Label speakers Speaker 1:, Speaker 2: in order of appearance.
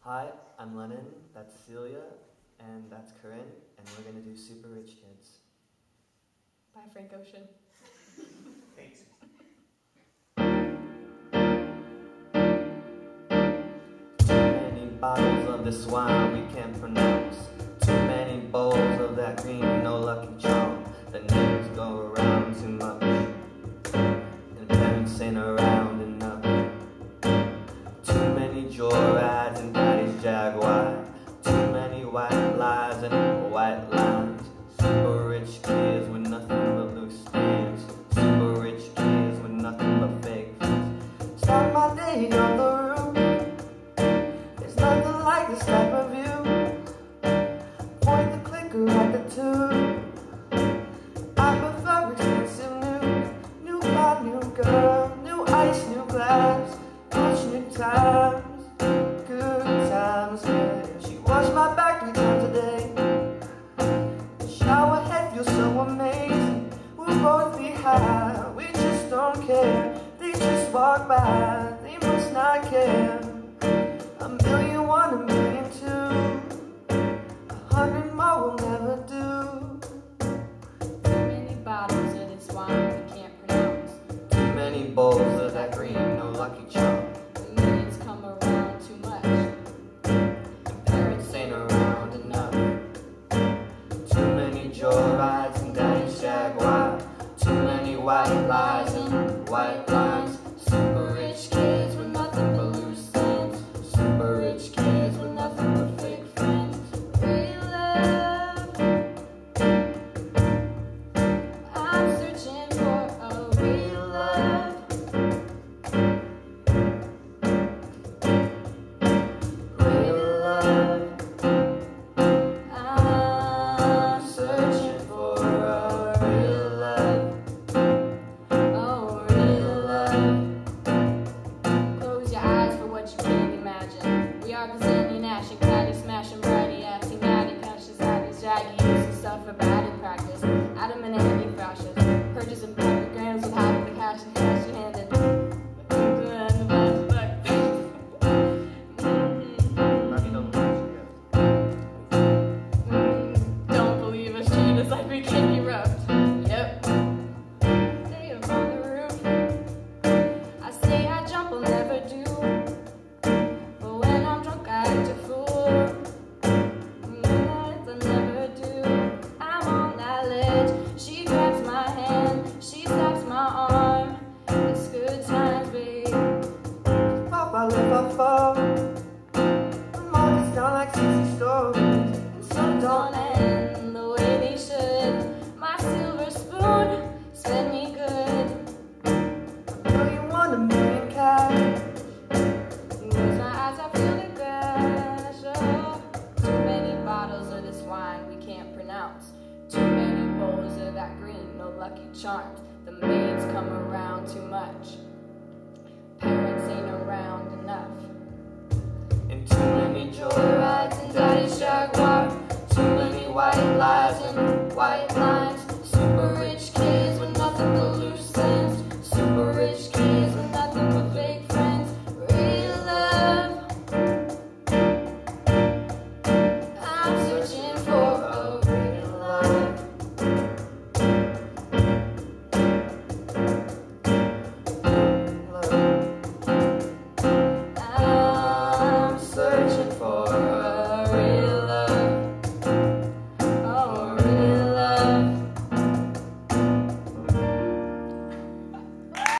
Speaker 1: Hi, I'm Lennon, that's Celia, and that's Corinne, and we're going to do Super Rich Kids.
Speaker 2: By Frank Ocean.
Speaker 3: Thanks.
Speaker 1: Too many bottles of this wine we can't pronounce. Too many bowls of that green, no lucky charm. The names go around too much, and parents ain't around enough. Too many joyrides in Daddy's Jaguar. Too many white lies and white lines. Super rich kids with nothing but loose ends. Super rich kids with nothing but fake friends. Start my day on the roof. There's nothing like this type of view. Point the clicker at the tube. I prefer expensive news. New car, new girl, new ice, new glass. New times, good times, yeah. She washed my back 3 times a day. The shower head feels so amazing. We'll both be high, we just don't care. They just walk by, they must not care. 1,000,001, 1,000,002. 100 more will never do.
Speaker 2: Too many bottles of this wine we can't pronounce.
Speaker 1: Too many bowls of that green, no lucky charm.
Speaker 2: Come around too much.
Speaker 1: Parents ain't around enough. Too many joyrides in Daddy's Jaguar. Too many white lies and white lines. Super rich kids with nothing but loose ends. Super rich kids with nothing but fake friends.
Speaker 2: Real love. I'm searching for a real love. Smashing bratty, assy, natty, conscious, addies, jaggy, using stuff for batting practice. Adam and Andy crashes, purchasing grams of half the cash and cash you handed. Don't believe us, treat us like we can be roughed. Yep. Stay up on the roof. I say I jump, I'll never do. But when I'm drunk, I act a fool.
Speaker 1: I fall. The market's down like 60 stories, and some
Speaker 2: don't end the way they should. My silver spoon sped me good.
Speaker 1: 1,000,001, 1,000,000 cash.
Speaker 2: Close my eyes, I feel the crash. Oh, too many bottles of this wine we can't pronounce. Too many bowls of that green, no lucky charms. The maids come around too much.